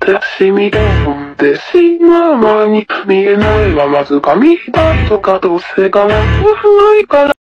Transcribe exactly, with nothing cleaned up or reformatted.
ってしみで飛んでしまう前に見えないはまずか見たいとかどうせ我慢はないから